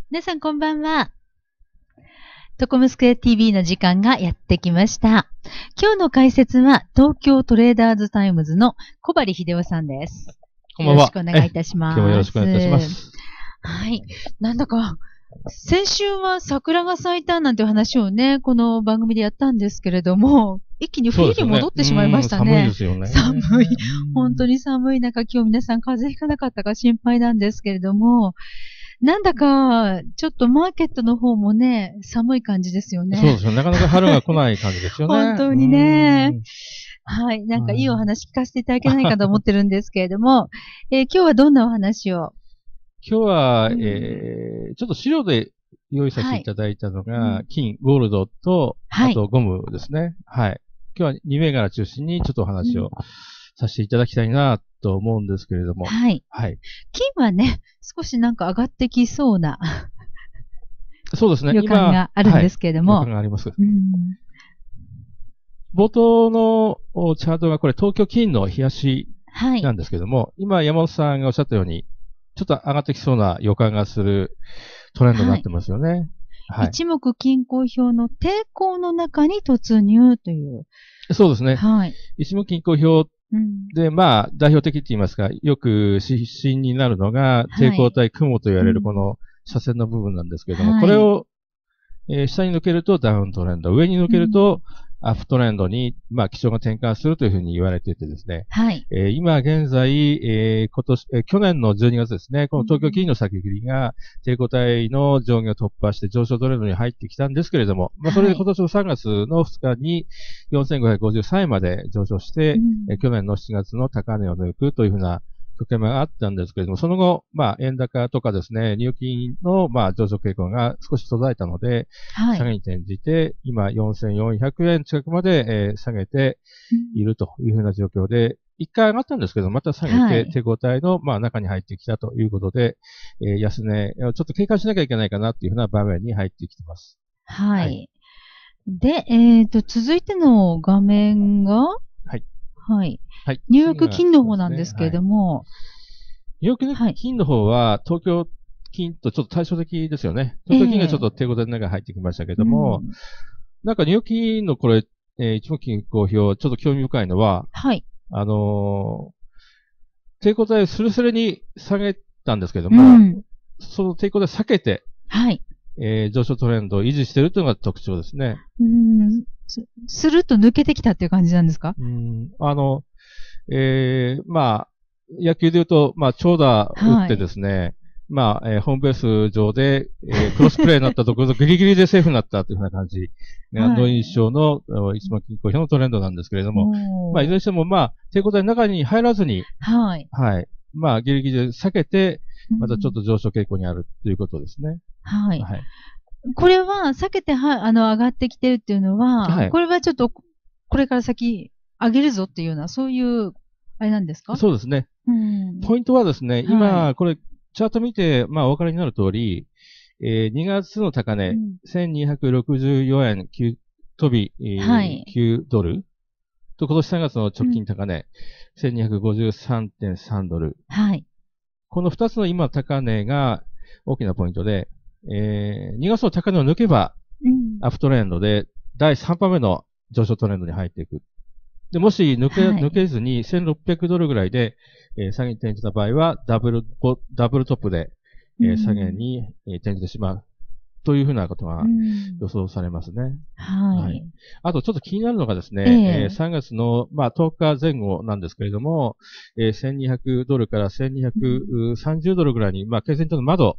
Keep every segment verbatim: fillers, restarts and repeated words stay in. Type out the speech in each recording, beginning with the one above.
皆さんこんばんは。トコムスクエア ティーブイ の時間がやってきました。今日の解説は東京トレーダーズタイムズの小針秀夫さんです。 こんばんは。 よろしくお願いいたします。 今日もよろしくお願いいたします。 はい。なんだか、先週は桜が咲いたなんていう話をね、この番組でやったんですけれども、一気に冬に戻ってしまいましたね。 寒いですよね。 寒い。本当に寒い中、今日皆さん風邪ひかなかったか心配なんですけれども、なんだか、ちょっとマーケットの方もね、寒い感じですよね。 そうですよ。なかなか春が来ない感じですよね。 本当にね。はい。なんかいいお話聞かせていただけないかと思ってるんですけれども、えー、今日はどんなお話を今日は、うん、えー、ちょっと資料で用意させていただいたのが、はい、金、ゴールドと、あとゴムですね。はい。はい、今日はに銘柄中心にちょっとお話をさせていただきたいなと思うんですけれども。 はい。はい。金はね、少しなんか上がってきそうなそうですね。 予感があるんですけれども。 はい、予感があります。うん冒頭のチャートがこれ東京金の冷やしなんですけども、はい、今山本さんがおっしゃったように、ちょっと上がってきそうな予感がするトレンドになってますよね。はいはい、一目均衡表の抵抗の中に突入という。 そうですね。 はい、 一目均衡表で、うん、まあ代表的って言いますか、よく指針になるのが抵抗体雲と言われるこの斜線の部分なんですけれども、はい、これを、えー、下に抜けるとダウントレンド、上に抜けると、うんアップトレンドに、まあ、基調が転換するというふうに言われていてですね。はい。えー、今現在、えー、今年、えー、去年のじゅうにがつですね、この東京金の先切りが、抵抗体の上下を突破して上昇トレンドに入ってきたんですけれども、まあ、それで今年のさんがつのふつかによんせんごひゃくごじゅうさんえんまで上昇して、うん、えー、去年のしちがつの高値を抜くというふうな局面があったんですけれども、その後、まあ、円高とかですね、入金の、まあ、上昇傾向が少し途絶えたので、はい、下げに転じて、今、よんせんよんひゃくえん近くまで、えー、下げているというふうな状況で、一回上がったんですけど、また下げて、はい、手応えの、まあ、中に入ってきたということで、えー、安値、ちょっと警戒しなきゃいけないかなというふうな場面に入ってきています。 はい。はい、で、えっと、続いての画面が、はい。はい。はい、ニューヨーク金の方なんですけれども、はい、 ニューヨーク金の方は、東京金とちょっと対照的ですよね。東京金がちょっと手応えの中に入ってきましたけども、えーうん、なんかニューヨーク金のこれ、えー、一目均衡表、ちょっと興味深いのは、はい。あのー、抵抗体スルスルに下げたんですけども、うん、その抵抗体避けて、はい。えー、上昇トレンドを維持しているというのが特徴ですね。 うんす、するっと抜けてきたっていう感じなんですか？ うん、あの、えー、まあ、野球で言うと、まあ、長打打ってですね、はい、まあ、えー、ホームベース上で、えー、クロスプレーになったところ、ギリギリでセーフになったというふうな感じの印象の、一目均衡表のトレンドなんですけれども、まあ、いずれにしても、まあ、抵抗体の中に入らずに、はい。はい。まあ、ギリギリで避けて、またちょっと上昇傾向にあるということですね。 はい。はい。これは、避けては、あの、上がってきてるっていうのは、はい、これはちょっと、これから先、上げるぞっていうような、そういう、あれなんですか？ そうですね。うん、ポイントはですね、今、はい、これ、チャート見て、まあ、お分かりになる通り、えー、にがつの高値、うん、せんにひゃくろくじゅうよえんきゅう飛び、えーはい、きゅうドルと、今年さんがつの直近高値、うん、せんにひゃくごじゅうさんてんさんドル。はい。このふたつの今高値が大きなポイントで、えー、にがつの高値を抜けば、うん、アップトレンドでだいさんばんめの上昇トレンドに入っていく。で、もし抜け、はい、抜けずにせんろっぴゃくドルぐらいで、えー、下げに転じた場合は、ダブル、ダブルトップで、えー、下げに、えー、転じてしまう。というふうなことが予想されますね。はい、はい。あとちょっと気になるのがですね、えーえー、さんがつの、まあ、とおかぜん後なんですけれども、えー、せんにひゃくドルからせんにひゃくさんじゅうドルぐらいに、まあ、経線上の窓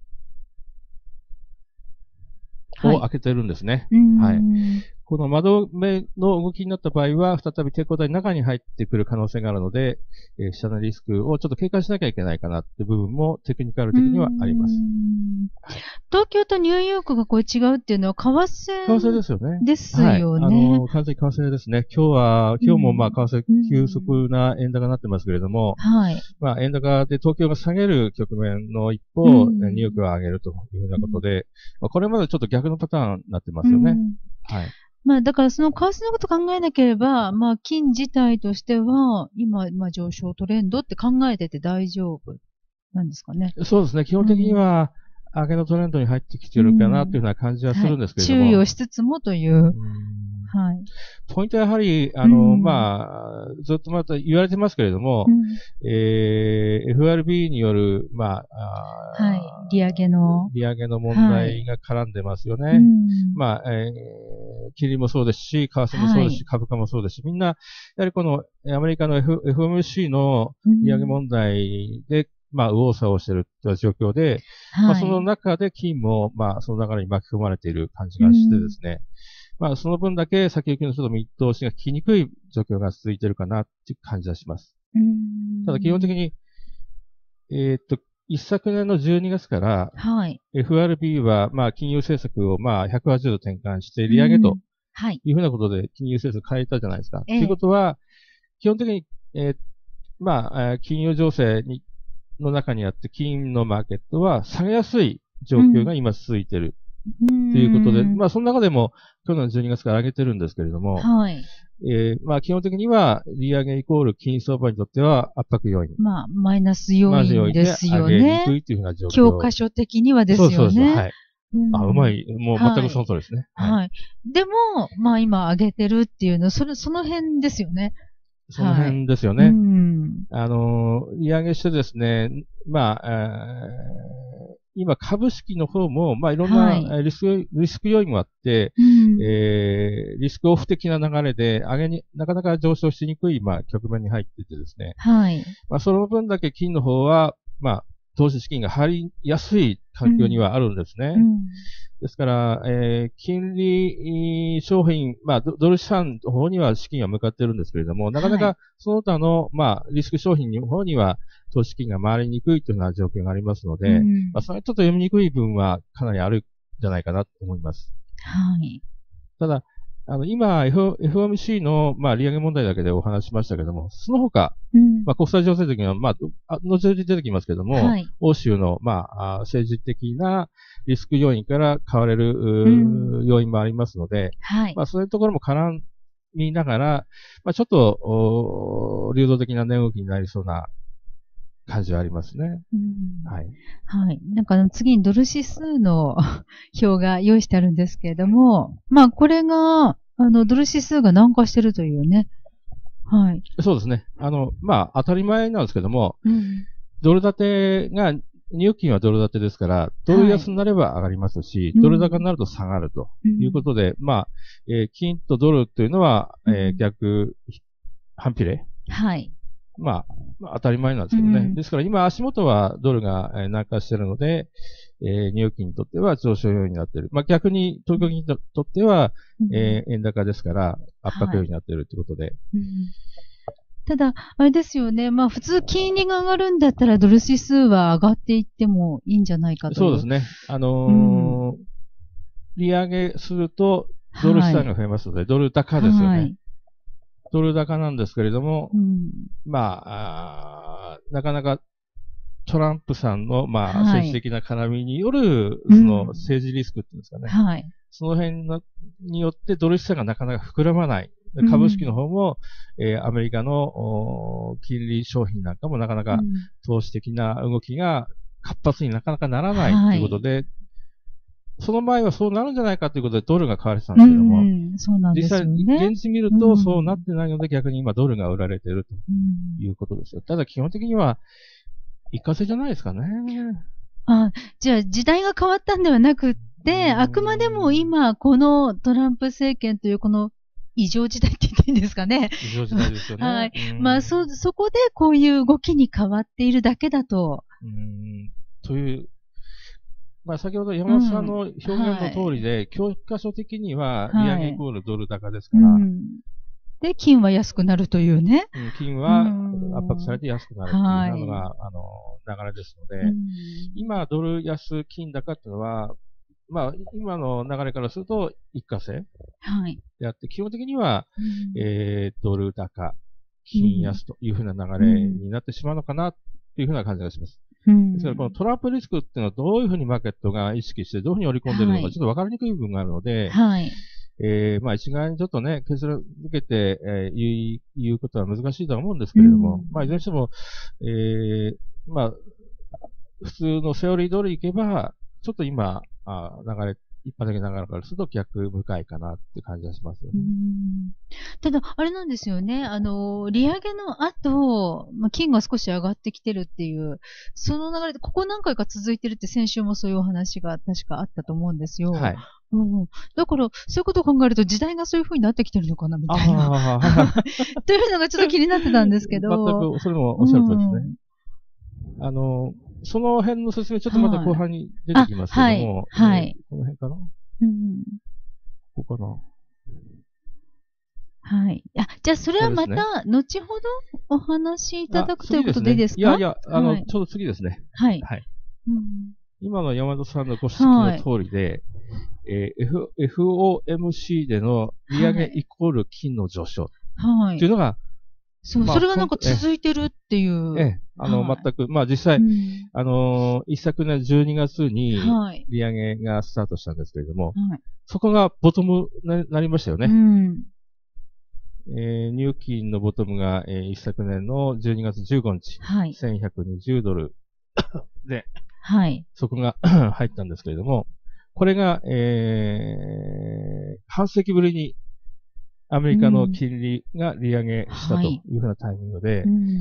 を開けてるんですね。はい。はい、この窓目の動きになった場合は、再び抵抗体の中に入ってくる可能性があるので、えー、下のリスクをちょっと警戒しなきゃいけないかなっていう部分もテクニカル的にはあります。 東京とニューヨークがこう違うっていうのは為替為替ですよね。 ですよね。 はい、あの、完全に為替ですね。今日は、今日もまあ為替急速な円高になってますけれども、はい。まあ円高で東京が下げる局面の一方、ニューヨークが上げるというふうなことで、まあ、これまでちょっと逆のパターンになってますよね。はい。 まあ、だからその為替のこと考えなければ、まあ、金自体としては、今、まあ、上昇トレンドって考えてて大丈夫なんですかね。 そうですね。基本的には、 上げのトレンドに入ってきてるかなというような感じはするんですけれども。 はい、注意をしつつもという。うんはい。 ポイントはやはり、あの、うん、まあ、ずっとまた言われてますけれども、うん、えー、エフアールビー による、まあ、 あはい、利上げの。 利上げの問題が絡んでますよね。はい、まあ、えー、金利もそうですし、為替もそうですし、はい、株価もそうですし、みんな、やはりこのアメリカの、F、エフオーエムシー の利上げ問題で、うんまあ、右往左往しているという状況で、はい、まあ、その中で金も、まあ、その流れに巻き込まれている感じがしてですね、うん、まあ、その分だけ先行きのちょっと見通しが効きにくい状況が続いているかなっていう感じはします。うん、ただ、基本的に、えー、っと、一昨年のじゅうにがつから、はい、エフアールビー は、まあ、金融政策を、まあ、ひゃくはちじゅうど転換して、利上げと、いうふうなことで金融政策変えたじゃないですか。と、えー、いうことは、基本的に、えー、まあ、金融情勢に、の中にあって、金のマーケットは下げやすい状況が今続いている。ということで、うん、まあ、その中でも、去年のじゅうにがつから上げてるんですけれども、はい。えー、まあ、基本的には、利上げイコール金相場にとっては圧迫要因。 まあ、マイナス要因ですよね。 上げにくいというふうな状況。 教科書的にはですよね。そうそうそう。はい。 うん、あ、うまい。もう全くその通りですね。 はい。はい、でも、まあ今上げてるっていうのは、それ、その辺ですよね。 その辺ですよね。はい、うん、あの、利上げしてですね、まあ、えー、今株式の方も、まあいろんなリスク、はい、リスク要因もあって、うんえー、リスクオフ的な流れで上げに、なかなか上昇しにくい、まあ局面に入っていてですね。はい。まあその分だけ金の方は、まあ投資資金が入りやすい環境にはあるんですね。うんうんですから、えー、金利商品、まあド、ドル資産の方には資金が向かっているんですけれども、なかなかその他の、まあ、リスク商品の方には投資金が回りにくいというような状況がありますので、うん、まあ、それちょっと読みにくい分はかなりあるんじゃないかなと思います。はい。ただ、あの、今、エフオーエムシー の、まあ、利上げ問題だけでお話ししましたけども、その他、うん、まあ、国際情勢的には、まあ、後ほど出てきますけども、はい、欧州の、まあ、政治的なリスク要因から変われる、うん、要因もありますので、はい、まあ、そういうところも絡みながら、まあ、ちょっと、流動的な値動きになりそうな感じはありますね。うん、はい。 はい。なんか次にドル指数の表が用意してあるんですけれども、まあこれが、あの、ドル指数が軟化してるというね。はい。 そうですね。あの、まあ当たり前なんですけども、うん、ドル建てが、ニューヨーク金はドル建てですから、ドル安になれば上がりますし、はい、ドル高になると下がるということで、うん、まあ、えー、金とドルというのは、えー、逆、反比例。はい。まあ、まあ、当たり前なんですけどね。うん、ですから今足元はドルが、えー、軟化しているので、えー、ニューヨーク金にとっては上昇要因になっている。まあ逆に東京金にとっては、うん、えー、円高ですから圧迫要因になっているということで。はいうん、 ただ、あれですよね。まあ普通金利が上がるんだったらドル指数は上がっていってもいいんじゃないかと。 そうですね。あのーうん、利上げするとドル資産が増えますので、はい、ドル高ですよね。はいドル高なんですけれども、うん、まああ、なかなかトランプさんの、まあ、はい、政治的な絡みによる、その政治リスクっていうんですかね。はい、その辺のによってドル資産がなかなか膨らまない。株式の方も、うん、えー、アメリカの金利商品なんかもなかなか投資的な動きが活発になかなかならないということで、はいその前はそうなるんじゃないかということでドルが買われてたんですけども、うん、そうなんですよね、実際、現実見るとそうなってないので逆に今ドルが売られているということですよ。ただ基本的には一過性じゃないですかね。 あ、じゃあ時代が変わったんではなくって、あくまでも今このトランプ政権というこの異常時代って言っていいんですかね。 異常時代ですよね。はい。 まあそ、そこでこういう動きに変わっているだけだと。 うーんというまあ、先ほど山本さんの表現の通りで、うんはい、教科書的には、利上げイコールドル高ですから、はいうん。 で、金は安くなるというね。 うん、金は圧迫されて安くなるというのが、はい、あの、流れですので、うん、今、ドル安金高っていうのは、まあ、今の流れからすると一過性であって、はい、基本的には、うんえー、ドル高、金安というふうな流れになってしまうのかなというふうな感じがします。ですから、このトランプリスクっていうのはどういうふうにマーケットが意識して、どういうふうに織り込んでいるのか、ちょっと分かりにくい部分があるので、はい。えー、まあ一概にちょっとね、結論づけて、えー、言う、言うことは難しいとは思うんですけれども、うん、まあいずれにしても、えー、まあ、普通のセオリー通りいけば、 ちょっと今、あ流れ、一般的な流れからすると逆向かいかなって感じがしますよね。 うんただ、あれなんですよね。あの、利上げの後、まあ、金が少し上がってきてるっていう、その流れで、ここ何回か続いてるって先週もそういうお話が確かあったと思うんですよ。 はい。 うん、だから、そういうことを考えると時代がそういう風になってきてるのかな、みたいな。 ああ、 というのがちょっと気になってたんですけど。 全く、それもおっしゃるとりですね。うん、あの、その辺の説明、ちょっとまた後半に出てきますけども、 はい。はい、 えー、この辺かな、 うん、 ここかなはい。あ、じゃあそれはまた、後ほどお話しいただくということでいいですか？ いやいや、あの、はい、ちょうど次ですね。 はい。 はい。 うん、 今の山田さんのご指摘の通りで、はいえー、F、エフオーエムシー での利上げイコール金の上昇。はい。というのが、 そう、まあ、それがなんか続いてるっていう。 ええ、あの、はい、全く、まあ実際、うん、あのー、一昨年じゅうにがつに利上げがスタートしたんですけれども、はい、そこがボトムになりましたよね。うんえー、入金のボトムが、えー、一昨年のじゅうにがつじゅうごにち、はい、せんひゃくにじゅうドルで、はい、そこが入ったんですけれども、これが、えー、半世紀ぶりにアメリカの金利が利上げしたというふうなタイミングで、うんはい、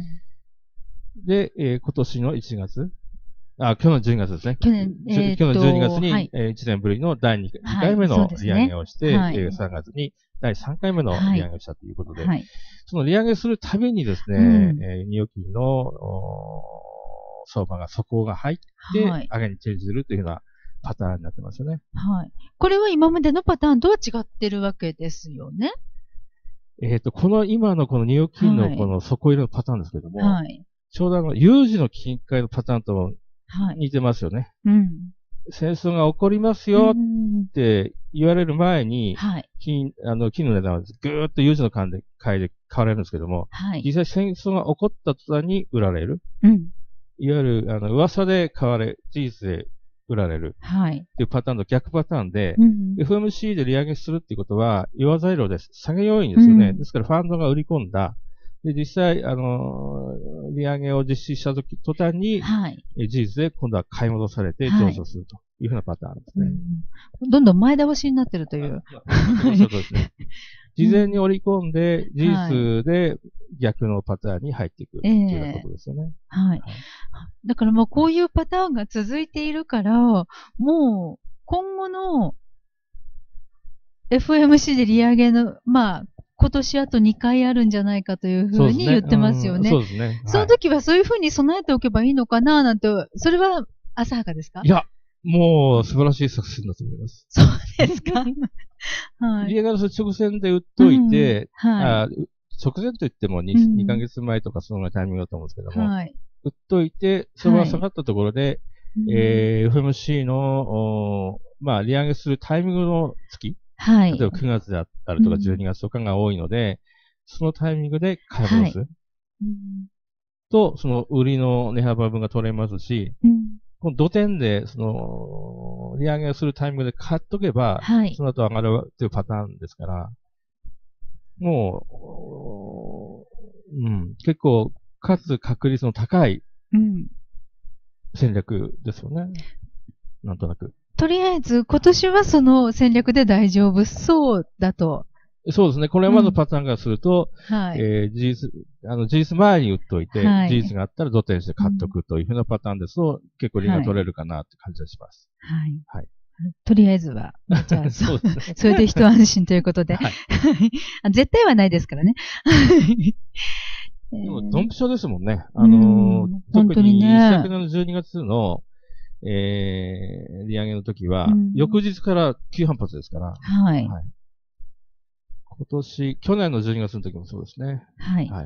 で、えー、今年のいちがつ、あ、去年じゅうにがつですね。 去年、えー、 去年じゅうにがつに、はいえー、いちねんぶりのだいにかいめの利上げをして、はいねはい、さんがつにだいさんかいめの利上げをしたということで、はい、その利上げするたびにですね、うんえー、ニューヨーク金の相場が底が入って、はい、上げにチェンジするというようなパターンになってますよね。 はい。これは今までのパターンとは違ってるわけですよね。 えっと、この今のこのニューヨーク金のこの底入れのパターンですけども、はい、ちょうどあの、有事の金塊のパターンと似てますよね。はいうん、戦争が起こりますよって言われる前に、はい、金、あの、金の値段はぐーっと有事の間で買いで買われるんですけども、はい、実際戦争が起こった途端に売られる。うん、いわゆる、あの、噂で買われ、事実で売られる。はい。っていうパターンと逆パターンで、うん、エフエムシー で利上げするっていうことは、弱材料です。下げ要因ですよね。うん、ですからファンドが売り込んだ。で、実際、あのー、利上げを実施したとき、途端に、はい、え事実で今度は買い戻されて上昇するというふうなパターンですね。はいうん、どんどん前倒しになってるという。 そうですね。事前に織り込んで、事実で逆のパターンに入っていくということですよね。 えー、はい。はい。だからもうこういうパターンが続いているから、もう今後の エフオーエムシー で利上げの、まあ、今年あとにかいあるんじゃないかというふうに言ってますよね。 そうですね。うん、そうですね。 その時はそういうふうに備えておけばいいのかななんて、それは浅はかですか？ いや、もう素晴らしい作戦だと思います。 そうですかはい。 利上げの直前で売っといて、うんはい、あ直前といっても 2,、うん、にかげつまえとかそのぐらいタイミングだと思うんですけども、はい、売っといて、それが下がったところで、はいえー、エフエムシー の、まあ、利上げするタイミングの月、はい、例えばくがつであるとかじゅうにがつとかが多いので、うん、そのタイミングで買い戻す、はいうん、と、その売りの値幅分が取れますし、うんこの土点で、その、利上げをするタイミングで買っとけば、はい、その後上がるっていうパターンですから、もう、うん、結構、かつ確率の高い戦略ですよね。うん、なんとなく。 とりあえず、今年はその戦略で大丈夫そうだと。 そうですね。これまずパターンからすると、うんはいえー、事実、あの、事実前に売っといて、はい、事実があったら土点して買っとくというふうなパターンですと、うん、結構利が取れるかなって感じがします。はい。はい。 とりあえずは、じゃあそうですね。それで一安心ということで。はい。絶対はないですからね。 でも、ドンピシャですもんね。あのー、特に、ね、一昨年のじゅうにがつの、えー、利上げの時は、うん、翌日から急反発ですから。はい。はい今年、去年のじゅうにがつの時もそうですね。はい。はい。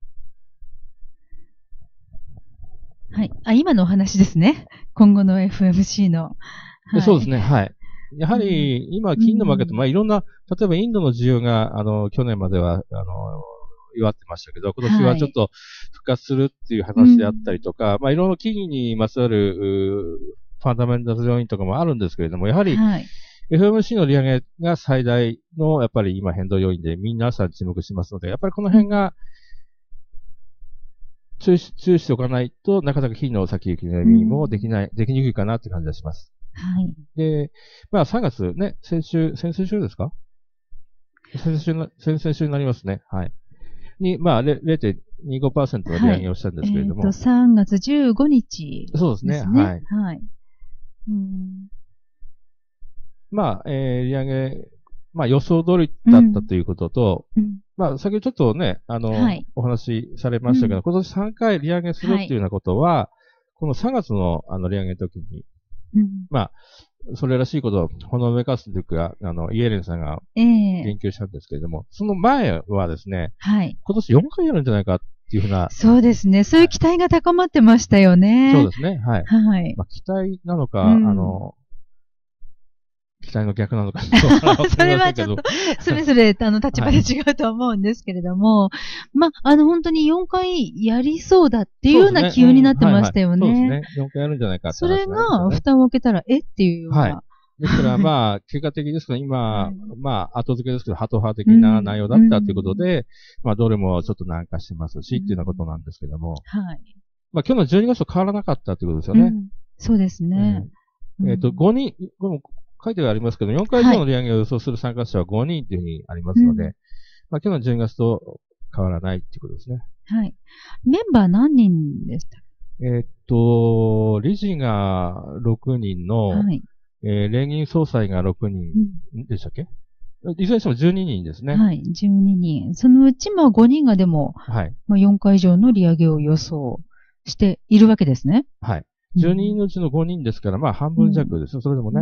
はい。あ、今のお話ですね。今後の エフエムシー の。 はい、そうですね。はい。やはり、うん、今、金のマーケット、まあ、いろんな、例えばインドの需要が、あの、去年までは、あの、弱ってましたけど、今年はちょっと復活するっていう話であったりとか、はい、まあ、いろんな金にまつわる、ファンダメンタル要因とかもあるんですけれども、やはり、はいエフエムシー の利上げが最大の、やっぱり今変動要因で皆さん注目しますので、やっぱりこの辺が注視、注視しておかないとなかなか金の先行きの読みもできない、うん、できにくいかなって感じがします。 はい。 で、まあさんがつね、先週、先々週ですか先々週な、先々週になりますね。はい。に、まあ、れいてんにごパーセント の利上げをしたんですけれども。 はい、えっと、さんがつじゅうごにちですね。 そうですね。はい。 はい。うん、 まあ、えー、利上げ、まあ予想通りだったということと、うん、まあ先ほどちょっとね、あの、はい、お話しされましたけど、うん、今年さんかい利上げするっていうようなことは、はい、このさんがつのあの利上げの時に、うん、まあ、それらしいことをほのめかすというか、あの、イエレンさんが言及したんですけれども、えー、その前はですね、はい、今年よんかいやるんじゃないかっていうふうな。 そうですね。そういう期待が高まってましたよね。 そうですね。はい。 はい。 まあ、期待なのか、うん、あの、期待の逆なのかそれはちょっと、それぞれ、あの、立場で違うと思うんですけれども、はい、まあ、あの、本当によんかいやりそうだっていうような気運になってましたよね。 そうですね。よんかいやるんじゃないかって、 ね。それが、蓋を開けたら、えっていうような。 はい。ですから、まあ、結果的ですけど、今、はい、まあ、後付けですけど、ハト派的な内容だったということで、うん、まあ、どれもちょっと軟化してますし、うん、っていうようなことなんですけども。はい。まあ、去年じゅうにがつと変わらなかったということですよね。うん、 そうですね。 うん、えっと、ごにん、これも書いてありますけど、よんかい以上の利上げを予想する参加者はごにんというふうにありますので、はい、まあ、去年じゅうにがつと変わらないっていうことですね。 はい。メンバー何人でした？ えっと、理事がろくにんの、はい、えー、連銀総裁がろくにんでしたっけ、うん、いずれにしてもじゅうににんですね。 はい、じゅうににん。そのうち、まあごにんがでも、はい、まあよんかい以上の利上げを予想しているわけですね。 はい。じゅうににんのうちのごにんですから、まあ半分弱ですよ、うん、それでもね。うん、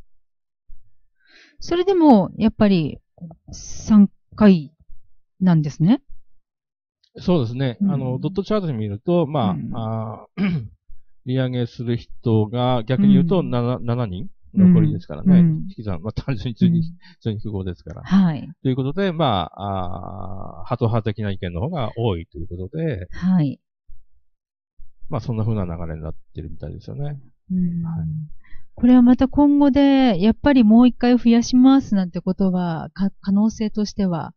それでも、やっぱり、さんかいなんですね。 そうですね。うん、あの、ドットチャートで見ると、まあ、うん、あ利上げする人が、逆に言うと 7,、うん、ななにん残りですからね。うん、引き算、まあ単純にじゅうに、じゅうに符号ですから。はい。ということで、まあ、あハト派的な意見の方が多いということで、はい。まあ、そんな風な流れになってるみたいですよね。うん、はい。 これはまた今後で、やっぱりもう一回増やしますなんてことは、か可能性としては、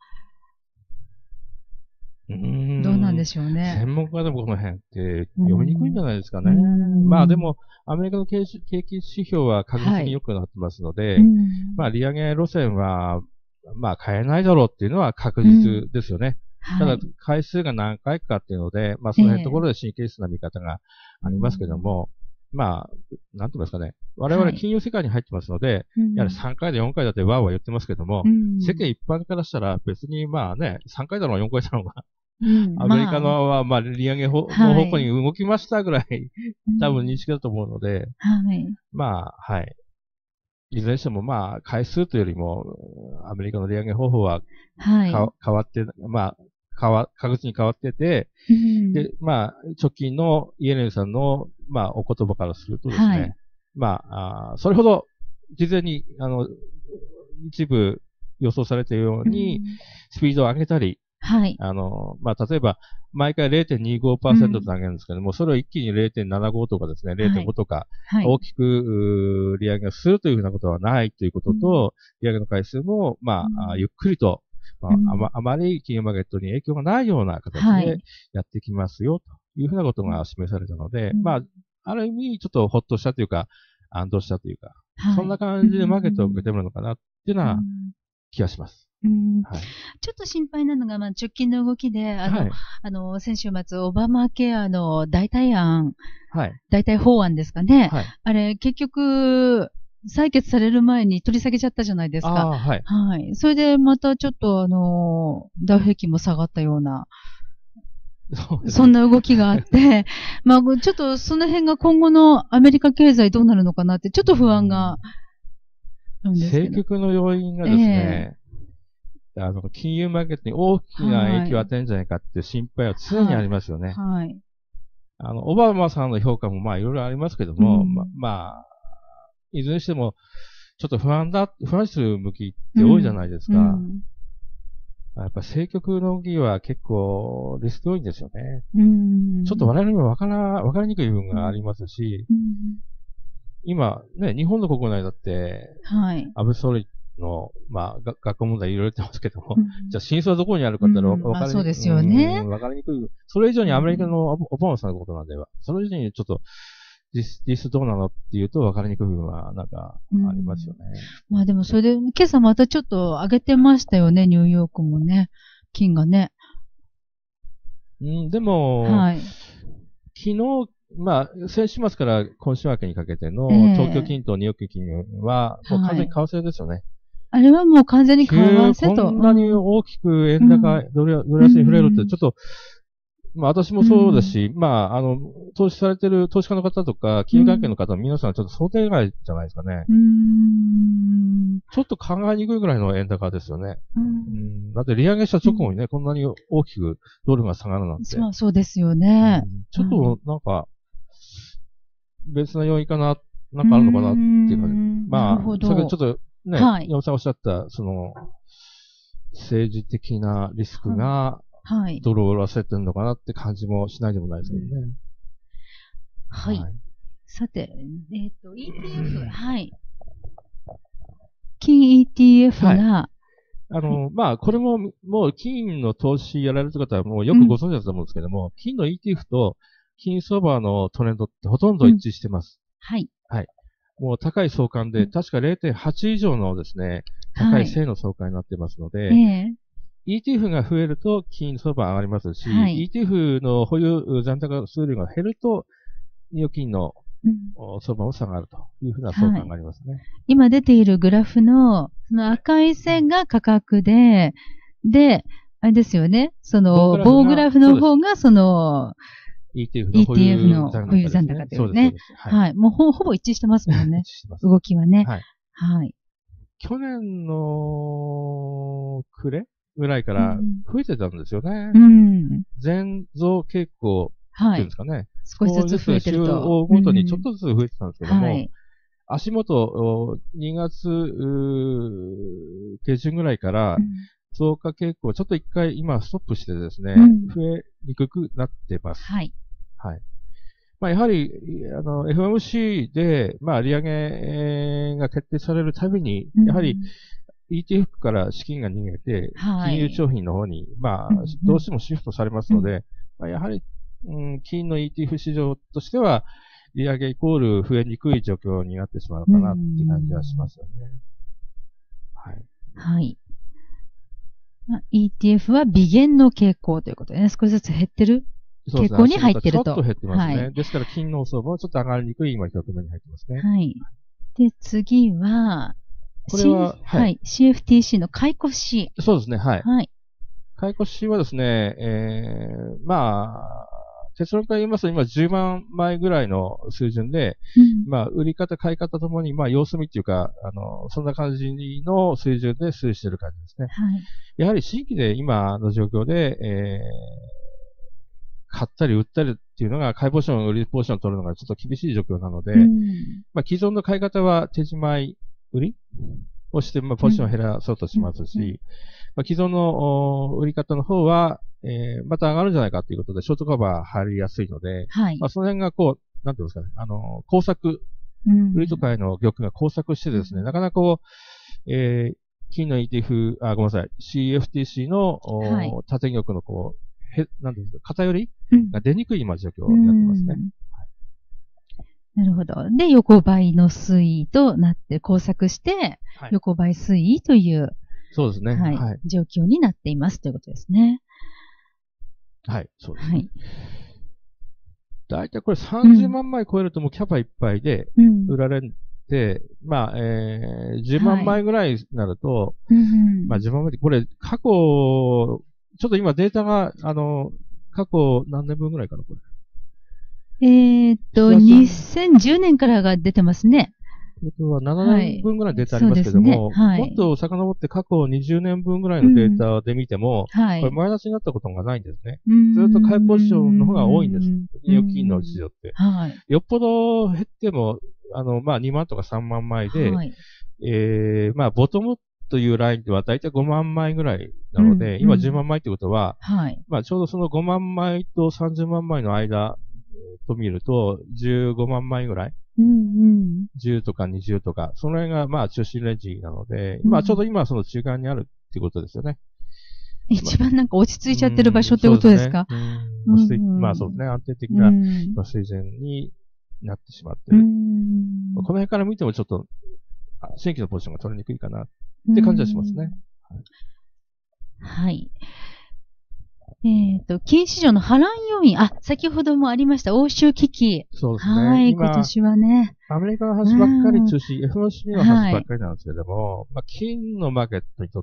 うーんどうなんでしょうね。 専門家でもこの辺って読みにくいんじゃないですかね。まあでも、アメリカの景気指標は確実に良くなってますので、はい、まあ利上げ路線は、まあ変えないだろうっていうのは確実ですよね。ただ、回数が何回かっていうので、まあその辺のところで神経質な見方がありますけども、えー、まあ、なんて言いますかね。我々金融世界に入ってますので、はい、やはりさんかいでよんかいだってわーわー言ってますけども、うん、世間一般からしたら別にまあね、さんかいだろうがよんかいだろうが、うん、アメリカのは、まあ、利上げの方向に動きましたぐらい、はい、多分認識だと思うので、はい、まあ、はい。いずれにしても、まあ、回数というよりも、アメリカの利上げ方法は、はい、変わって、まあ、変わ、確実に変わってて、うん、で、まあ、直近のイエレンさんの、まあ、お言葉からするとですね、はい、まあ、あそれほど、事前に、あの、一部予想されているように、スピードを上げたり、はい。あの、まあ、例えば、毎回 れいてんにごパーセント と上げるんですけども、うん、それを一気に れいてんななご とかですね、れいてんご とか、大きく、利上げをするというふうなことはないということと、うん、利上げの回数も、まあ、うん、ゆっくりと、まあ、あま、あまり金融マーケットに影響がないような形でやってきますよ、というふうなことが示されたので、うん、まあ、ある意味、ちょっとほっとしたというか、安堵したというか、はい、そんな感じでマーケットを受けてるのかな、っていうような気がします。 うんはい、ちょっと心配なのが、まあ、直近の動きで、あの、はい、あの、先週末、オバマケアの代替案、はい、代替法案ですかね。はい、あれ、結局、採決される前に取り下げちゃったじゃないですか。はい。はい。それで、またちょっと、あの、ダウ平均も下がったような、そ, そんな動きがあって、まあ、ちょっとその辺が今後のアメリカ経済どうなるのかなって、ちょっと不安があるんですけど。 政局の要因がですね、えーあの、金融マーケットに大きな影響を与えるんじゃないかっていう心配は常にありますよね。はい。はい、あの、オバマさんの評価もまあいろいろありますけども、うん、ま、まあ、いずれにしても、ちょっと不安だ、不安視する向きって多いじゃないですか。うんうん、やっぱ政局の動きは結構リスク多いんですよね。うん、ちょっと我々にもわから、わかりにくい部分がありますし、うん、今ね、日本の国内だって、はい。安倍総理の、まあ、学校問題いろいろ言ってますけども、うん、じゃあ真相はどこにあるかって言ったら分かりにくい。まあ、 そうですよね。 分かりにくい。それ以上にアメリカのオバマさんのことなんでは、それ以上にちょっと実、実質どうなのっていうと分かりにくい部分はなんかありますよね。 うん、まあでもそれで、今朝またちょっと上げてましたよね、ニューヨークもね。金がね。 うん、でも、はい、昨日、まあ、先週末から今週明けにかけての東京金とニューヨーク金は、もう完全に為替ですよね。はい、 あれはもう完全に為替と。 こんなに大きく円高、ドル安に触れるって、ちょっと、まあ私もそうですし、うん、まあ、あの、投資されてる投資家の方とか、金融関係の方、皆さんちょっと想定外じゃないですかね。うん、ちょっと考えにくいぐらいの円高ですよね。うん、だって利上げした直後にね、うん、こんなに大きくドルが下がるなんて。 まあそうですよね。 うん、ちょっとなんか、別な要因かな、なんかあるのかなっていうか、まあ、それちょっとね、はい、山本さんおっしゃった、その、政治的なリスクが、はい。ドルを売らせてるのかなって感じもしないでもないですけどね。うん、 はい、はい。さて、えっ、ー、と、イーティーエフ、はい。金 イーティーエフ が、はい、 あの、はい、まあ、これも、もう金の投資やられる方はもうよくご存知だと思うんですけども、うん、金の イーティーエフ と金相場のトレンドってほとんど一致してます。 うん、はい。 はい。もう高い相関で、確か れいてんはち 以上のですね、高い正の相関になってますので、はい、えーイーティーエフ が増えると金相場上がりますし、はい、イーティーエフ の保有残高数量が減ると、預金の相場も下がるというふうな相関がありますね。はい、 今出ているグラフの、その赤い線が価格で、で、あれですよね、その棒グラフの方がその、 イーティーエフ の保有残高ですね。はい。はい。もうほほぼ一致してますもんね。動きはね。はい。はい。 去年の暮れぐらいから増えてたんですよね。 うん。 前増傾向っていうんですかね。はい、 少しずつ増えてると。 週をごとにちょっとずつ増えてたんですけども、うんはい、足元、にがつ下旬ぐらいから増加傾向、ちょっと一回今ストップしてですね、うん、増えにくくなってます。 はい。 はい。まあ、やはり、あの、エフオーエムシー で、まあ、利上げが決定されるたびに、やはり、イーティーエフ から資金が逃げて、金融商品の方に、まあ、どうしてもシフトされますので、まあ、やはり、うん、金の イーティーエフ 市場としては、利上げイコール増えにくい状況になってしまうかなって感じはしますよね。はい。 はい。イーティーエフ は微減の傾向ということでね、少しずつ減ってる傾向に入ってると。 ちょっと減ってますね。はい、ですから、金の相場はちょっと上がりにくい今局面に入ってますね。 はい。で、次は、 これは、 C、はい、シーエフティーシー の買い越し。 そうですね、はい。 はい。 買い越しはですね、えー、まあ、結論から言いますと、今じゅうまんまいぐらいの水準で、うん、まあ、売り方、買い方ともに、まあ、様子見っていうか、あの、そんな感じの水準で推移している感じですね。 はい。 やはり新規で今の状況で、えー、買ったり売ったりっていうのが、買いポジション、売りポジションを取るのがちょっと厳しい状況なので、うん、まあ、既存の買い方は手仕舞い売りをして、まあ、ポジションを減らそうとしますし、うんうん、まあ、既存の売り方の方は、えー、また上がるんじゃないかということで、ショートカバー入りやすいので、はい、まあ、その辺がこう、なんていうんですかね、あの、工作、うん、売りと買いの玉が工作してですね、なかなかこう、えー、金の イーティーエフ、あ、ごめんなさい、シーエフティーシー の、はい、縦玉のこう、へ、なんていうんですか、偏りが出にくい今状況になってますね。うんなるほど。で、横ばいの推移となって、工作して、横ばい推移という、 そうですね。 はい。はい、状況になっていますということですね。 はい、そうですね。はい。だいたいこれさんじゅうまんまい超えるともうキャパいっぱいで売られて、うん、まあ、えー、じゅうまんまいぐらいになると、はい、まあじゅうまんまいで、これ過去、ちょっと今データが、あの、過去何年分ぐらいかな、これ。 えーっと、にせんじゅうねんからが出てますね。 ということはななねんぶんぐらいデータありますけども、はいねはい、もっと遡って過去にじゅうねんぶんぐらいのデータで見ても、うんはい、これマイナスになったことがないんですね。ずっと買いポジションの方が多いんです。預金の市場って。はい、よっぽど減っても、あの、まあ、にまんとかさんまんまいで、はい、えー、まあ、ボトムというラインではだいたいごまんまいぐらいなので、うん、今じゅうまんまいってことは、はい、まあ、ちょうどそのごまんまいとさんじゅうまんまいの間、と見ると、じゅうごまんまいぐらい、うんうん、じゅうとかにじゅうとか、その辺がまあ中心レンジなので、うん、まあちょうど今はその中間にあるっていうことですよね。 一番なんか落ち着いちゃってる場所ってことですか？ うん、そうですね。うん、まあそうですね。安定的な水準になってしまってる。 うん、 この辺から見てもちょっと、新規のポジションが取りにくいかなって感じはしますね。 はい。えっ、ー、と、金市場の波乱要因、あ、先ほどもありました、欧州危機。 そうですね。 はい、今年はね。 アメリカの話ばっかり中心、エフオーエムシー の話ばっかりなんですけども、はい、まあ、金のマーケットにとって、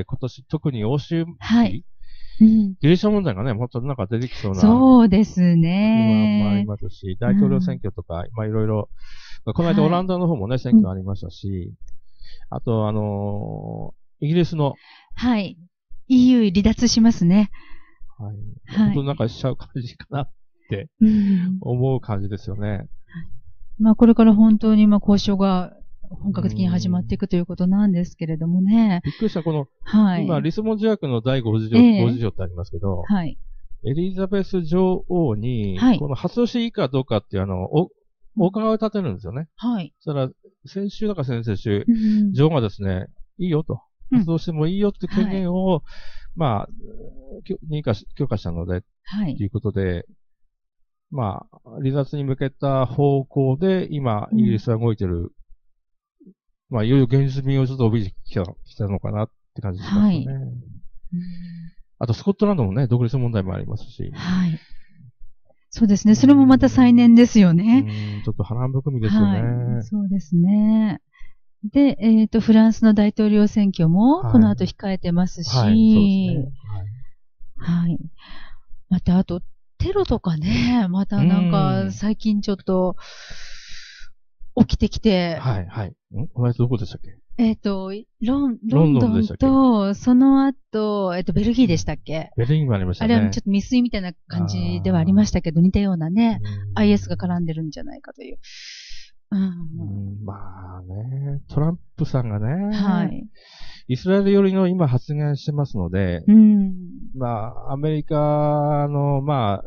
今年特に欧州危機、はい、うん、ギリシャ問題がね、本当になんか出てきそうな。 そうですね。 不安もありますし、大統領選挙とか、うん、まあいろいろ、この間オランダの方もね、はい、選挙ありましたし、うん、あと、あのー、イギリスの。 はい。イーユー 離脱しますね。 はい。本当になんかしちゃう感じかなって思う感じですよね。はい、 まあこれから本当にまあ交渉が本格的に始まっていくということなんですけれどもね。 びっくりした、この、はい、今、リスモン条約のだいごじ条、えー、ごじ条ってありますけど、はい、エリザベス女王に、はい、この発動していいかどうかっていうあの、お、お伺いを立てるんですよね。はい。そしたら、先週だか先々週、うん、女王がですね、いいよと。発動してもいいよって権限を、はい、まあ、認可し、許可したので、はい。ということで、まあ、離脱に向けた方向で、今、イギリスは動いてる。うん、まあ、いよいよ現実味をちょっと帯びてきた、きたのかなって感じしますよね。はい。うん、あと、スコットランドもね、独立問題もありますし。はい。そうですね。それもまた再燃ですよね。 うん、ちょっと波乱含みですよね。 はい。そうですね。で、えっと、フランスの大統領選挙も、この後控えてますし、はいはい、そうですね。はい。はい。また、あと、テロとかね、またなんか、最近ちょっと、起きてきて。 はい、はい。んこの間どこでしたっけえっと、ロン、ロンドンと、その後、えっと、ベルギーでしたっけベルギーもありましたね。 あれはちょっと未遂みたいな感じではありましたけど、似たようなね、アイエス が絡んでるんじゃないかという。うん、 うんまあね、トランプさんがね、はい、イスラエル寄りの今発言してますので、うん、まあ、アメリカの、まあ、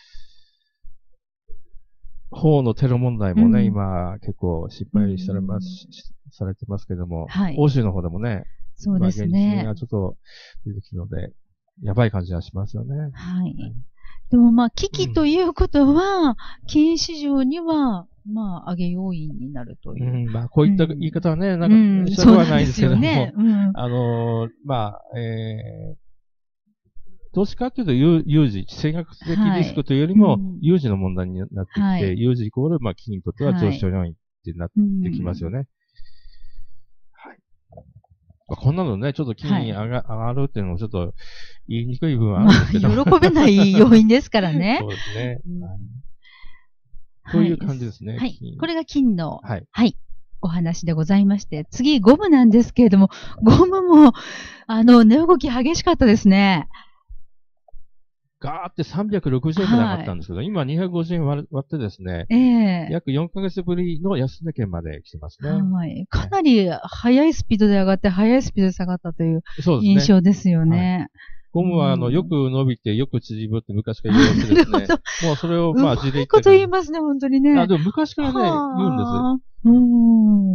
方のテロ問題もね、うん、今結構失敗されます、うん、されてますけども、はい、欧州の方でもね、 そうですね。 まあ、現実がちょっと出てきてるので、やばい感じがしますよね。はい。 はい、でもまあ、危機ということは、うん、金市場には、まあ、上げ要因になるという。 うん、まあ、こういった言い方はね、うん、なんか、したくはないんですけども、ねうん、あのー、まあ、えー、どっちかというと有、有事、地政学的リスクというよりも、有事の問題になってきて、はい、有事イコール、まあ、企業にとっては上昇要因ってなってきますよね。はい。まあ、こんなのね、ちょっと金に上が、はい、上がるっていうのもちょっと言いにくい部分はあるんですけど。 まあ、喜べない要因ですからね。 そうですね。はいという感じですね。 はい。これが金の、はい。はい。お話でございまして、次、ゴムなんですけれども、ゴムも、あの、値動き激しかったですね。 ガーってさんびゃくろくじゅうえんまで上がったんですけど、はい、今にひゃくごじゅうえん割ってですね、ええー、約よんかげつぶりの安値圏まで来てますね。はい。 かなり速いスピードで上がって、速いスピードで下がったという印象ですよね。 ゴムは、あの、よく伸びて、よく縮むって昔から言われてですね。もうそれを、まあ、 事例言って。こと言いますね、本当にね。 あ、でも昔からね、言うんです。うん。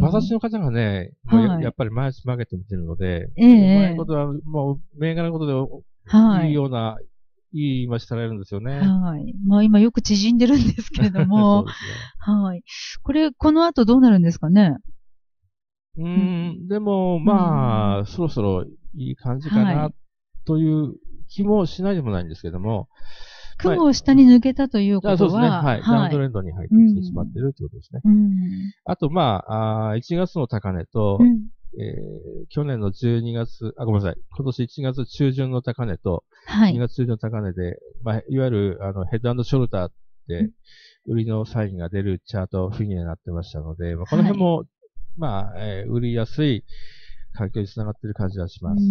私の方がね、はい、やっぱり毎日曲げてみてるので、ええー。うまいことは、もう、銘柄のことで、はい。いいような、いい言い回しされるんですよね。 はい。まあ、今よく縮んでるんですけれども。そうですね。はい。これ、この後どうなるんですかね。 うーん、でも、まあ、そろそろいい感じかな。はいという気もしないでもないんですけども。 雲を下に抜けたということは、 そうですね。はい。ダウントレンドに入ってきてしまっているということですね。うん、あと、まあ、あいちがつの高値と、うんえー、去年のじゅうにがつ、あ、ごめんなさい。今年いちがつ中旬の高値と、はい、にがつ中旬の高値で、まあ、いわゆる、あの、ヘッド&ショルターって、売りのサインが出るチャートフィギュアになってましたので、まあ、この辺も、はい、まあ、えー、売りやすい環境につながっている感じがします。はい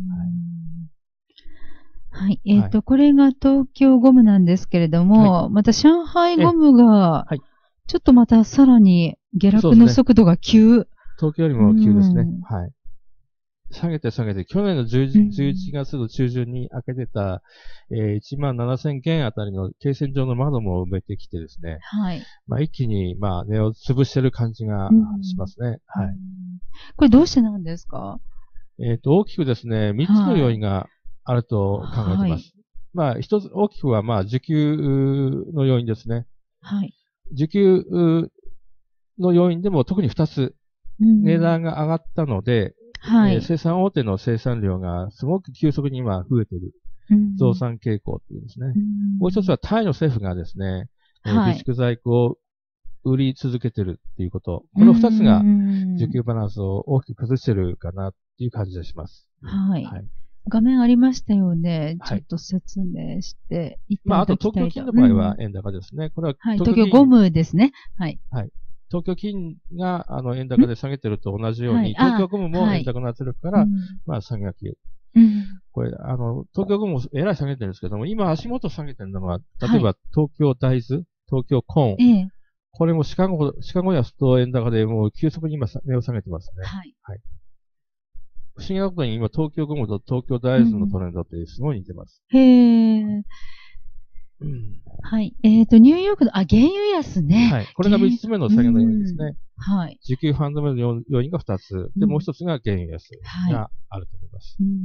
はい。えっ、ー、と、はい、これが東京ゴムなんですけれども、はい、また上海ゴムが、ちょっとまたさらに下落の速度が急。ね、 東京よりも急ですね。はい。下げて下げて、去年のじゅういちがつの中旬に開けてた、えー、いちまんななせんけんあたりの経線上の窓も埋めてきてですね。はい。まあ一気に、まあ値を潰してる感じがしますね。はい。 これどうしてなんですか？ えっ、ー、と、大きくですね、みっつの要因が、はいあると考えてます。はい、まあ、一つ、大きくは、まあ、需給の要因ですね。はい。 需給の要因でも特にふたつ、値段が上がったので、はい、えー、生産大手の生産量がすごく急速に今増えている。増産傾向っていうんですね。もう一つはタイの政府がですね、はい、備蓄在庫を売り続けてるっていうこと。この二つが需給バランスを大きく崩してるかなっていう感じがします。 はい。はい、画面ありましたよね。ちょっと説明していただきたいと。まあ、あと東京金の場合は円高ですね。これははい、東京ゴムですね。はい。 はい。東京金があの円高で下げてると同じように、東京ゴムも円高になってるから、はい、まあ下げが消える。うん、これ、あの、東京ゴムもえらい下げてるんですけども、今足元下げてるのが、例えば東京大豆、東京コーン、ええ、これもシカゴ、シカゴ安と円高でもう急速に今値を下げてますね。はい。はい、不思議なことに今東京ゴムと東京大豆のトレンドってすごい似てます。 うん、へー。うん、はい。えっ、ー、と、ニューヨークの、あ、原油安ね。 はい。これがみっつめの下げの要因ですね。はい。需給ファンドメの要因がふたつ。で、もうひとつが原油安があると思います。うん、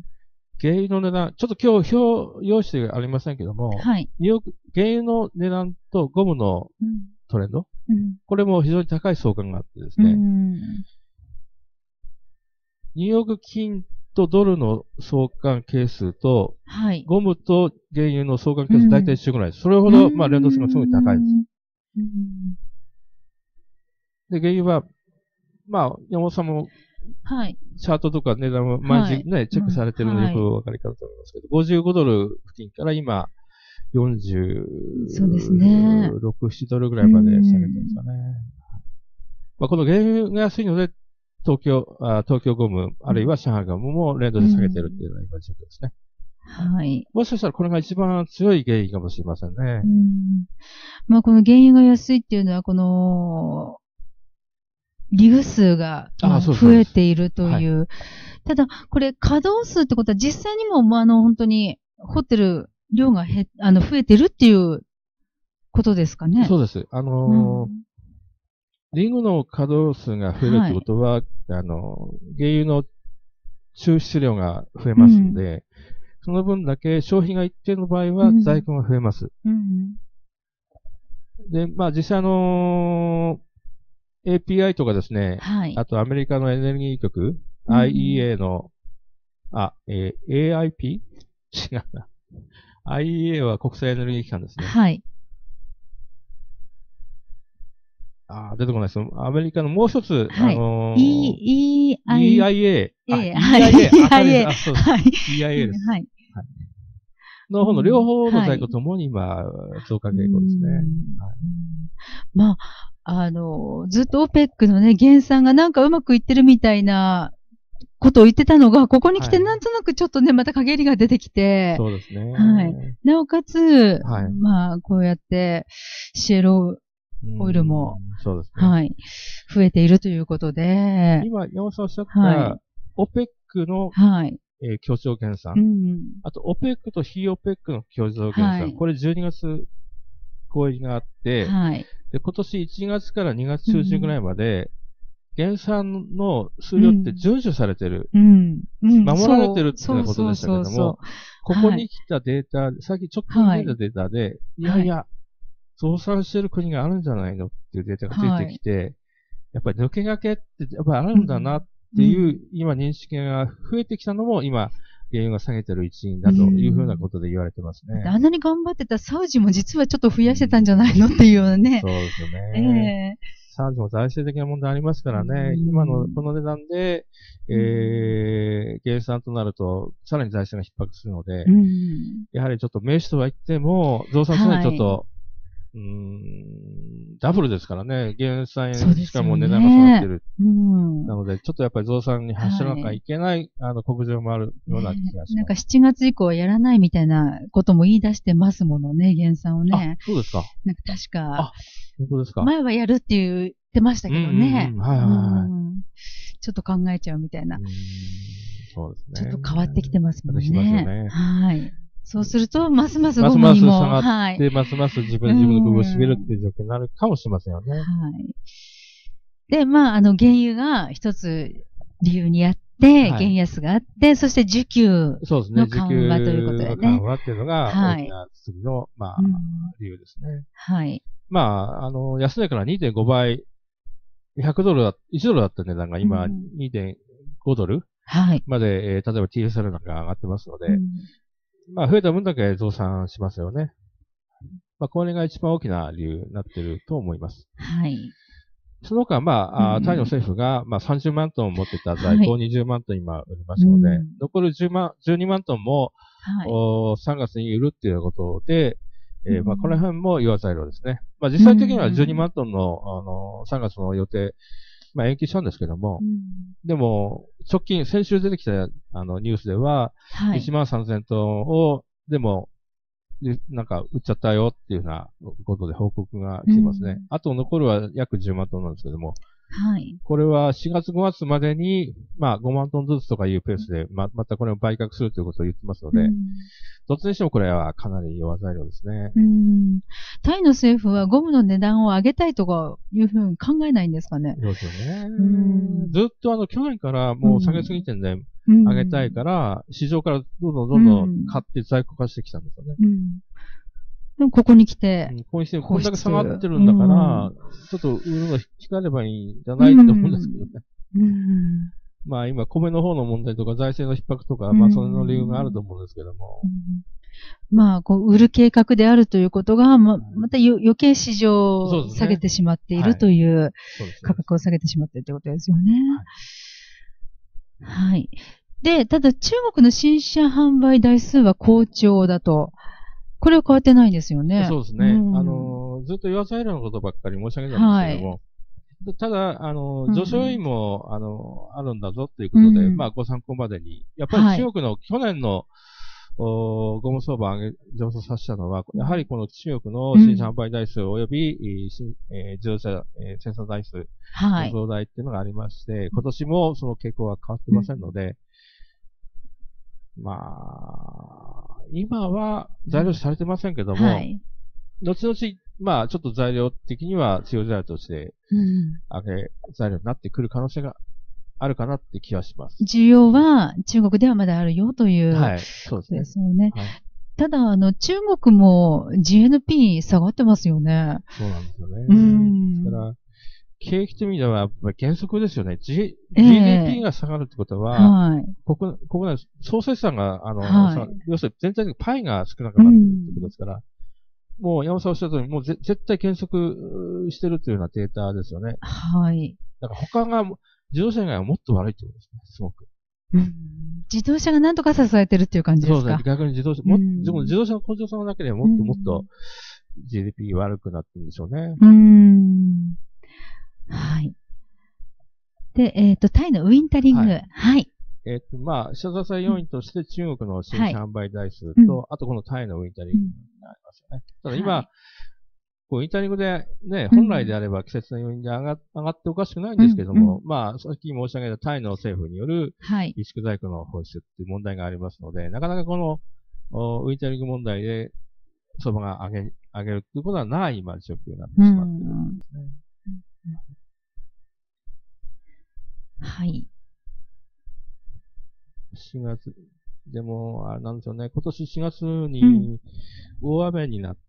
原油の値段、ちょっと今日表、用紙ではありませんけども、はい。ニューヨーク、原油の値段とゴムのトレンド、うん、これも非常に高い相関があってですね、うん、ニューヨーク金とドルの相関係数と、はい、ゴムと原油の相関係数大体一緒ぐらいです。それほど、まあ、連動性がすごい高いです。うん、で、原油は、まあ、山本さんも、はい。チャートとか値段を毎日ね、はい、チェックされてるのでよくお分かりかと思いますけど、ごじゅうごドル付近から今、よんじゅう、そうですね。ろく、ななドルぐらいまで下げてるんですかね。まあ、この原油が安いので、東京、あ東京ゴム、あるいは上海ゴムも連動で下げてるっていうのが今状況ですね。はい。もしかしたらこれが一番強い原因かもしれませんね。うん。 まあこの原油が安いっていうのは、この、リグ数が増えているという。はい、ただ、これ稼働数ってことは実際にも、まあ、あの、本当にホテル量がへあの増えてるっていうことですかね。 そうです。あのー、うんリングの稼働数が増えるということは、はい、あの、原油の抽出量が増えますので、うん、その分だけ消費が一定の場合は在庫が増えます。うん、で、まあ実際あのー、エーピーアイ とかですね、はい、あとアメリカのエネルギー局、うん、アイイーエー の、あ、えー、エーアイピー? 違うな。アイイーエー は国際エネルギー機関ですね。はい。あ出てこないです。アメリカのもう一つ、はい、あのー、 イーアイエー。 イーアイエー。 はい。イーアイエー。 あ、そうです。はい。イーアイエー です。はい。の方の両方の在庫ともに今、増加傾向ですね。はい、 まあ、あの、ずっと オペック のね、減産がなんかうまくいってるみたいなことを言ってたのが、ここに来てなんとなくちょっとね、また陰りが出てきて、 そうですね。 はい。なおかつ、はい、まあ、こうやって、シェロオイルも、そうですね。はい。増えているということで。 今、山本さんおっしゃった、はい、オペック の、はい。えー、協調減産。うん、あと、オペック と非オペック の協調減産。はい、これじゅうにがつ合意があって、はい。で、今年いちがつからにがつ中旬ぐらいまで、減産の数量って遵守されてる。うん。うん、守られてるっていうことでしたけども、そうそうそうそう、ここに来たデータ、はい、さっき直近に出たデータで、はい、いやいや、増産してる国があるんじゃないのっていうデータがついてきて、はい、やっぱり抜け駆けってやっぱりあるんだなっていう、うん、今認識が増えてきたのも今、原油が下げてる一因だというふうなことで言われてますね。 うん、あんなに頑張ってたサウジも実はちょっと増やしてたんじゃないのっていうようなね。 そうですよね。えー、サウジも財政的な問題ありますからね、うん、今のこの値段で、えー、減産となると、さらに財政が逼迫するので、うん、やはりちょっと名詞とは言っても、増産するのはちょっと、はい、うーんダブルですからね。減産しかも値段が下がってる。うん、なので、ちょっとやっぱり増産に走らなきゃいけない、はい、あの、国情もあるような気がします。 ね、なんかしちがつ以降はやらないみたいなことも言い出してますものね、減産をね。 あ、そうですか。 なんか確か。 あ、本当ですか。 前はやるって言ってましたけどね。はいはいはい。ちょっと考えちゃうみたいな。うんそうですね。 ちょっと変わってきてますもんね。 しますよね。 はい。そうすると、ますますゴムにも、 ますます下がって、はい、ますます自分、自分の部分を締めるっていう状況になるかもしれませんよね。はい。 で、まあ、あの、原油が一つ理由にあって、減安があって、そして需給の緩和ということでね。 需給の緩和っていうのが、大きな次の、まあ、理由ですね。 はい。 まあ、あの、安値から にてんご 倍、ひゃくドルだ、いちドルだった値段が今 にてんご ドルまで、えー、例えば ティーエスエル なんか上がってますので、うん、まあ、増えた分だけ増産しますよね。まあ、これが一番大きな理由になっていると思います。 はい。 その他、まあ、うん、タイの政府が、まあ、さんじゅうまんトン持ってた在庫をにじゅうまんトン今売りますので、はい、残るじゅうまん、じゅうにまんトンも、はい、おさんがつに売るっていうことで、えー、まあ、この辺も弱材料ですね。まあ、実際的にはじゅうにまんトンの、あの、さんがつの予定、まあ、延期したんですけども、うん、でも、直近、先週出てきた、あの、ニュースでは、はい、いちまんさんぜんトンを、でも、なんか、売っちゃったよっていうようなことで報告が来てますね。うん、あと残るは約じゅうまんトンなんですけども、 はい。 これはしがつごがつまでに、まあごまんトンずつとかいうペースで、ま、またこれを売却するということを言ってますので、うん、どっちにしてもこれはかなり弱材料ですね。 うん。タイの政府はゴムの値段を上げたいとかいうふうに考えないんですかね。 そうですよね。うん、ずっとあの去年からもう下げすぎてんで、上げたいから、市場からどんどんどんどん買って在庫化してきたんですよね。 うんでもここに来て、 うん、ここに来てこんだけ下がってるんだから、うん、ちょっと売るの控えればいいんじゃないと思うんですけどね。うん、まあ今、米の方の問題とか財政の逼迫とか、まあそれの理由があると思うんですけども。 うん、まあ、こう、売る計画であるということが、ま、また余計市場を下げてしまっているという、価格を下げてしまっているということですよね。はい。はい。で、ただ中国の新車販売台数は好調だと。これは変わってないんですよね。 そうですね。うん、あの、ずっと岩材料のことばっかり申し上げたんですけども、はい、ただ、あの、上昇要因も、うん、あの、あるんだぞということで、うん、まあ、ご参考までに、やっぱり中国の去年の、はい、おゴム相場を上げ、上昇させたのは、やはりこの中国の新車販売台数及び、うんえー、自動車、えー、生産台数、はい、増台っていうのがありまして、今年もその傾向は変わってませんので、うん、まあ、今は材料視されてませんけども、はい、後々、まあ、ちょっと材料的には強い材料として、上げ材料になってくる可能性があるかなって気がします。 需要は中国ではまだあるよという。 はい、そうですね。 ですよね。はい、ただ、あの、中国も ジーエヌピー 下がってますよね。 そうなんですよね。うん。だから、景気という意味では、やっぱり原則ですよね。G、ジーディーピー が下がるってことは、はい、国国内、総生産が、あの、はい、要するに全体的にパイが少なくなっているってことですから、うん、もう山本さんおっしゃったように、もうぜ絶対減速してるというようなデータですよね。 はい。 だから他が、自動車以外はもっと悪いってことですね、すごく。 うん、自動車がなんとか支えてるっていう感じですか？ そうですね。逆に自動車、も、うん、でも自動車の工場さんがなければもっともっと ジーディーピー 悪くなってるんでしょうね。 うん。はい。で、えっ、ー、と、タイのウィンタリング。はい。はい、 えっ、ー、と、まあ、下支え要因として中国の新車販売台数と、はいうん、あとこのタイのウィンタリングがありますよね。ただ今、はい、こうウィンタリングでね、本来であれば季節の要因で上が上がっておかしくないんですけども、うんうん、まあ、さっき申し上げたタイの政府による、はい。備蓄在庫の放出っていう問題がありますので、なかなかこの、ウィンタリング問題で相場が上げ、上げるっていうことはない今状況になってしまっているんですね。うんはい。 しがつ、でも、あれなんですよね、今年しがつに大雨になって、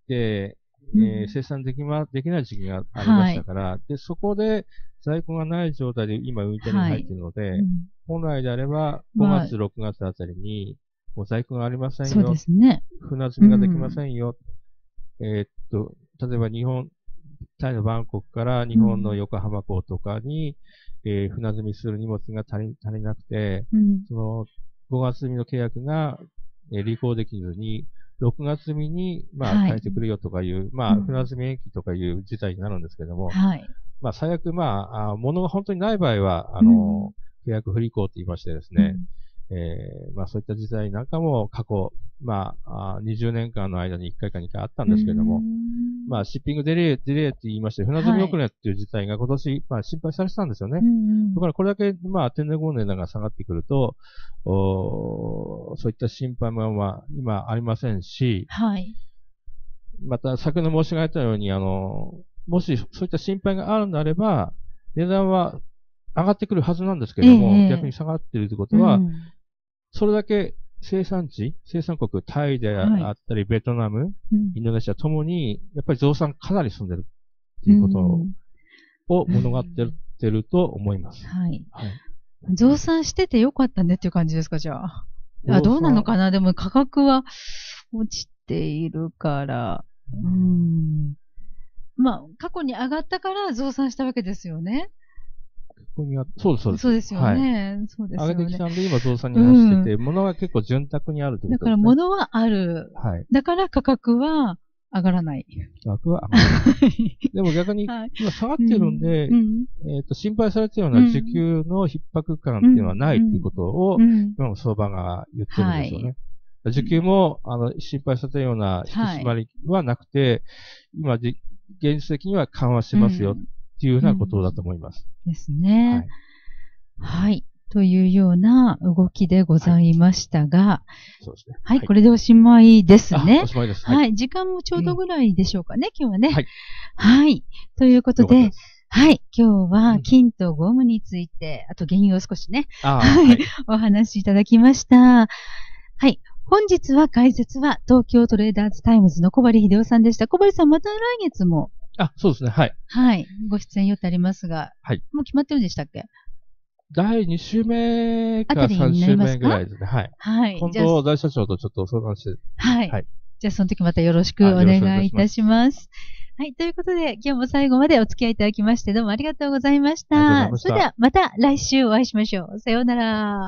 うんえー、生産できま、できない時期がありましたから、はい、で、そこで在庫がない状態で今ウィンタリングに入っているので、はいうん、本来であればごがつ、まあ、ろくがつあたりに、もう在庫がありませんよ。 そうですね。 船積みができませんよ。うん、えー、っと、例えば日本、タイのバンコクから日本の横浜港とかに、うん、えー、船積みする荷物が足り、足りなくて、うん、そのごがつ積みの契約が、えー、履行できずに、ろくがつ積みに、まあ、変えてくれよとかいう、はい、まあ、船積み延期とかいう事態になるんですけども、はい、まあ、最悪、まあ、あ物が本当にない場合は、あの、うん、契約不履行って言いましてですね、うん、えー、まあ、そういった事態なんかも過去、まあ、にじゅうねんかんの間にいっかいかにかいあったんですけども、まあ、シッピングデレイ、デレイって言いまして、船積み遅れっていう事態が今年、はい、まあ、心配されてたんですよね。うんうん、だからこれだけ、まあ、天然ゴムの値段が下がってくると、おそういった心配も、まあ、今ありませんし、はい。また、先ほど申し上げたように、あの、もしそういった心配があるのであれば、値段は上がってくるはずなんですけども、 ええ逆に下がっているということは、 うんそれだけ生産地、生産国、タイであったり、ベトナム、 うんインドネシアともに、やっぱり増産かなり進んでるっていうことを物語ってると思います。 はい。 はい。 増産しててよかったねっていう感じですか、じゃあ。あ、どうなのかな。でも価格は落ちているから、うん。まあ、過去に上がったから増産したわけですよね。 ここにはそうです、そうです。 そうですよね。はい、そうですよね。 上げてきたんで、今増産に走ってて、うん、物が結構潤沢にあるということですね。 だから物はある。はい。だから価格は上がらない。 価格は上がらない。でも逆に、今下がってるんで、うん、えっと、心配されているような需給の逼迫感っていうのはないということを、今の相場が言ってるんですよね。はい、需給も、あの、心配されたような引き締まりはなくて、はい、今、現実的には緩和しますよっていうようなことだと思います。 うん、ですね。はい。はい。というような動きでございましたが、はい、 そうですね。 はい、これでおしまいですね。 おしまいです。 はい、はい。時間もちょうどぐらいでしょうかね、うん、今日はね。はい。はい。ということで、はい。今日は金とゴムについて、あと原油を少しね、はい、お話しいただきました。はい。本日は解説は東京トレーダーズタイムズの小針秀夫さんでした。小針さん、また来月も。 あ、そうですね。はい。 はい。ご出演予定ありますが、はい。もう決まってるんでしたっけ？ だいに週目かさん週目ぐらいですね。はい。はい。今度、大社長とちょっと相談して。 はい。はい。じゃあ、その時またよろしくお願いいたします。はい。ということで、今日も最後までお付き合いいただきまして、どうもありがとうございました。ありがとうございました。それでは、また来週お会いしましょう。さようなら。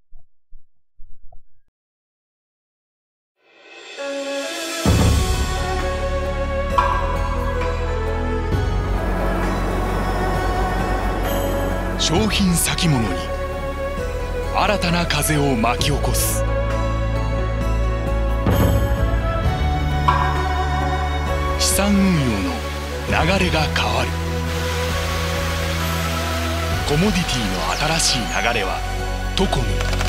商品先物に新たな風を巻き起こす資産運用の流れが変わる。コモディティの新しい流れはトコム。